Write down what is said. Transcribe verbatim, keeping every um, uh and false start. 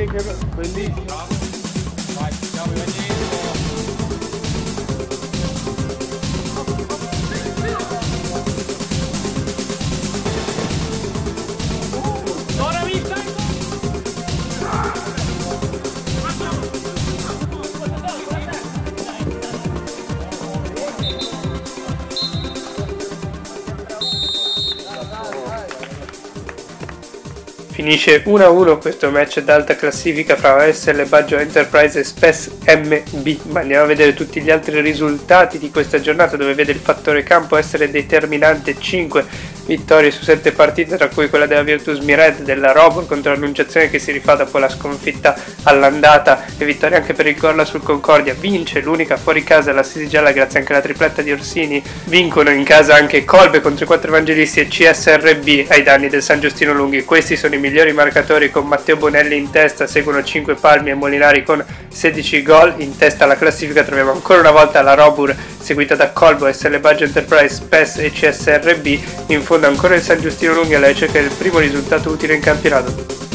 che bellissimo. Vai, andiamo dietro. Ora mi stai. Finisce uno a uno questo match d'alta classifica fra O S L Baggio Enterprise e Spes M B, ma andiamo a vedere tutti gli altri risultati di questa giornata, dove vede il fattore campo essere determinante. Cinque vittorie su sette partite, tra cui quella della Virtus Mired, della Robur contro l'Annunciazione che si rifà dopo la sconfitta all'andata, e vittoria anche per il Gorla sul Concordia. Vince l'unica fuori casa la Sisi Gialla grazie anche alla tripletta di Orsini. Vincono in casa anche Colbe contro i quattro Evangelisti e C S R B ai danni del San Giustino Lunghi. Questi sono i migliori marcatori, con Matteo Bonelli in testa, seguono cinque Palmi e Molinari con sedici gol. In testa alla classifica troviamo ancora una volta la Robur, seguita da Colbo, S L Baggio Enterprise, Spes e C S R B. In fondo ancora il San Giustino Lunghi alla ricerca del primo risultato utile in campionato.